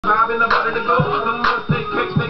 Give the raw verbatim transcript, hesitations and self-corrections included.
Vibe in the body to go. Them birthday cakes